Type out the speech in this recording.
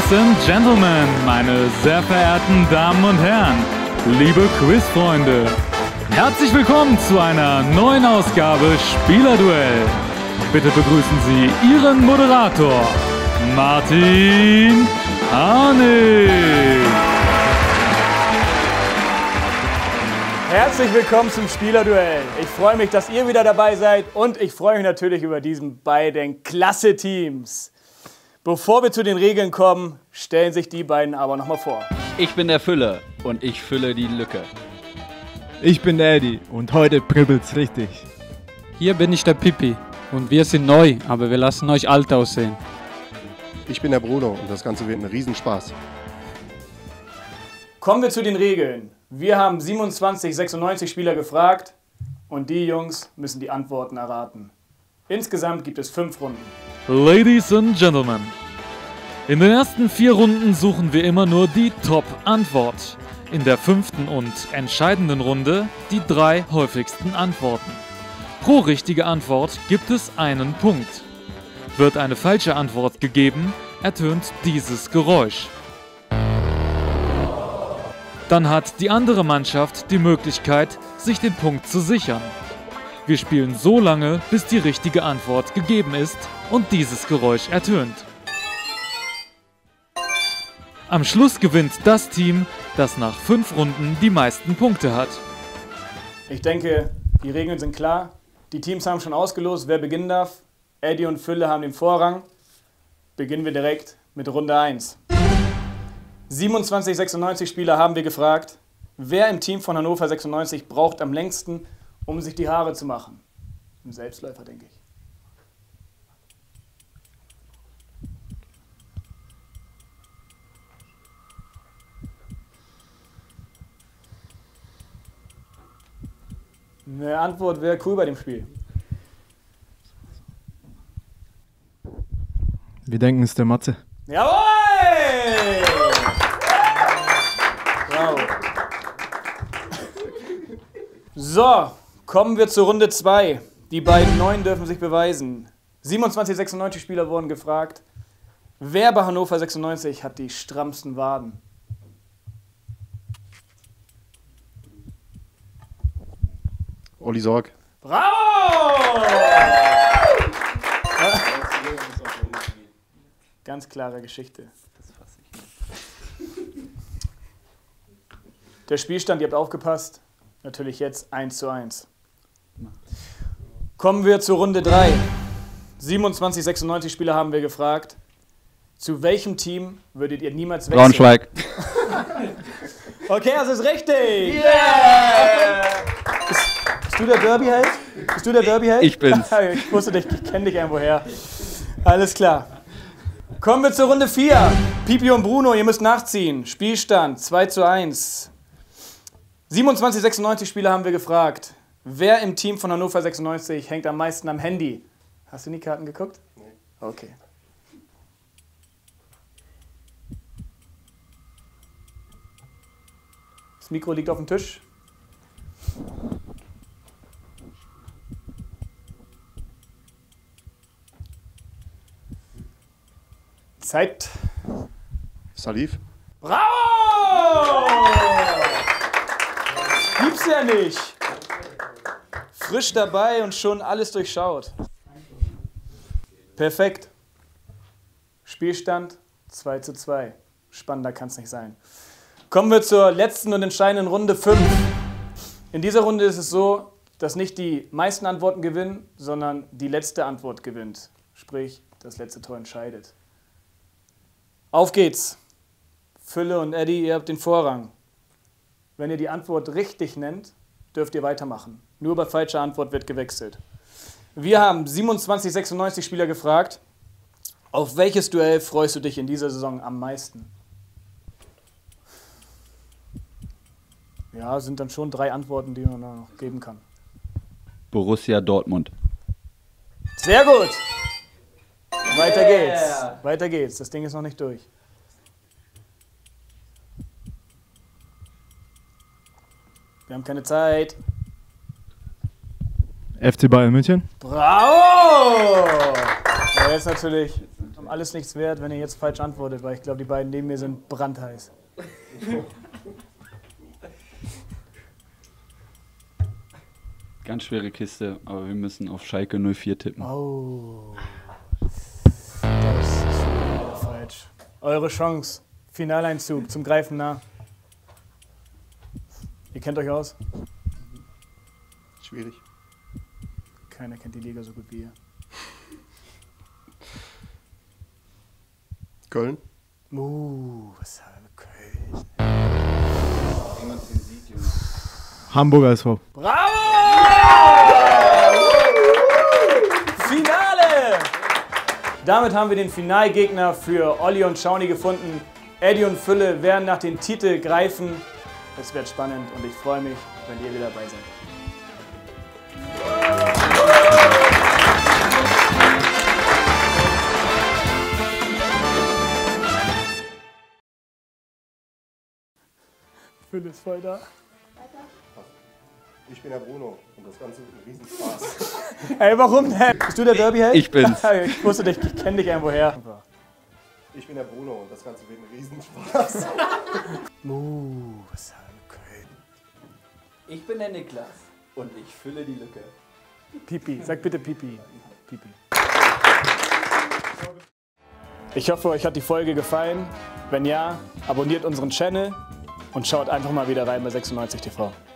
Ladies and Gentlemen, meine sehr verehrten Damen und Herren, liebe Quizfreunde, herzlich willkommen zu einer neuen Ausgabe Spielerduell. Bitte begrüßen Sie Ihren Moderator, Martin Harnik. Herzlich willkommen zum Spielerduell. Ich freue mich, dass ihr wieder dabei seid und ich freue mich natürlich über diesen beiden klasse Teams. Bevor wir zu den Regeln kommen, stellen sich die beiden aber nochmal vor. Ich bin der Fülle und ich fülle die Lücke. Ich bin der Eddie und heute pribbelt's richtig. Hier bin ich der Pippi und wir sind neu, aber wir lassen euch alt aussehen. Ich bin der Bruno und das Ganze wird ein Riesenspaß. Kommen wir zu den Regeln. Wir haben 96 Spieler gefragt und die Jungs müssen die Antworten erraten. Insgesamt gibt es 5 Runden. Ladies and Gentlemen, in den ersten 4 Runden suchen wir immer nur die Top-Antwort. In der 5. und entscheidenden Runde die 3 häufigsten Antworten. Pro richtige Antwort gibt es einen Punkt. Wird eine falsche Antwort gegeben, ertönt dieses Geräusch. Dann hat die andere Mannschaft die Möglichkeit, sich den Punkt zu sichern. Wir spielen so lange, bis die richtige Antwort gegeben ist und dieses Geräusch ertönt. Am Schluss gewinnt das Team, das nach 5 Runden die meisten Punkte hat. Ich denke, die Regeln sind klar. Die Teams haben schon ausgelost, wer beginnen darf. Eddie und Fülle haben den Vorrang. Beginnen wir direkt mit Runde 1. 96 Spieler haben wir gefragt, wer im Team von Hannover 96 braucht am längsten, um sich die Haare zu machen. Ein Selbstläufer, denke ich. Eine Antwort wäre cool bei dem Spiel. Wir denken, es ist der Matze. Jawohl! Bravo. So, kommen wir zur Runde 2. Die beiden Neuen dürfen sich beweisen. 96 Spieler wurden gefragt, wer bei Hannover 96 hat die strammsten Waden? Olli Sorg. Bravo! Ganz klare Geschichte. Der Spielstand, ihr habt aufgepasst, natürlich jetzt 1:1. Kommen wir zur Runde 3. 96 Spieler haben wir gefragt, zu welchem Team würdet ihr niemals wechseln? Braunschweig. Okay, das ist richtig! Yeah! Bist du der Derby-Held? Bist du der Derby-Held? Ich bin's. Ich wusste, ich kenne dich irgendwoher. Alles klar. Kommen wir zur Runde 4. Pipi und Bruno, ihr müsst nachziehen. Spielstand 2:1. 96 Spieler haben wir gefragt, wer im Team von Hannover 96 hängt am meisten am Handy? Hast du in die Karten geguckt? Nee. Okay. Das Mikro liegt auf dem Tisch. Zeit. Salif. Bravo! Gibt's ja nicht. Frisch dabei und schon alles durchschaut. Perfekt. Spielstand 2:2. Spannender kann's nicht sein. Kommen wir zur letzten und entscheidenden Runde 5. In dieser Runde ist es so, dass nicht die meisten Antworten gewinnen, sondern die letzte Antwort gewinnt. Sprich, das letzte Tor entscheidet. Auf geht's. Fülle und Eddie, ihr habt den Vorrang. Wenn ihr die Antwort richtig nennt, dürft ihr weitermachen. Nur bei falscher Antwort wird gewechselt. Wir haben 96 Spieler gefragt, auf welches Duell freust du dich in dieser Saison am meisten? Ja, sind dann schon 3 Antworten, die man noch geben kann. Borussia Dortmund. Sehr gut. Weiter geht's. Weiter geht's. Das Ding ist noch nicht durch. Wir haben keine Zeit. FC Bayern München. Bravo! Ja, jetzt natürlich alles nichts wert, wenn ihr jetzt falsch antwortet, weil ich glaube, die beiden neben mir sind brandheiß. Ganz schwere Kiste, aber wir müssen auf Schalke 04 tippen. Oh. Das ist schon wieder falsch. Eure Chance. Finaleinzug zum Greifen nah. Ihr kennt euch aus? Schwierig. Keiner kennt die Liga so gut wie ihr. Köln. Was haben wir Köln? Hamburger SV. Bravo! Finale! Damit haben wir den Finalgegner für Olli und Schauni gefunden. Eddie und Fülle werden nach dem Titel greifen. Es wird spannend und ich freue mich, wenn ihr wieder dabei seid. Fülle ist voll da. Ich bin der Bruno und das Ganze wird ein Riesenspaß. Ey, warum denn? Bist du der Derby-Held? Ich bin's. Ich wusste dich, ich kenne dich irgendwoher. Ich bin der Bruno und das Ganze wird ein Riesenspaß. Was haben wir Köln? Ich bin der Niklas und ich fülle die Lücke. Pipi, sag bitte Pipi. Pipi. Ich hoffe, euch hat die Folge gefallen. Wenn ja, abonniert unseren Channel und schaut einfach mal wieder rein bei 96 TV.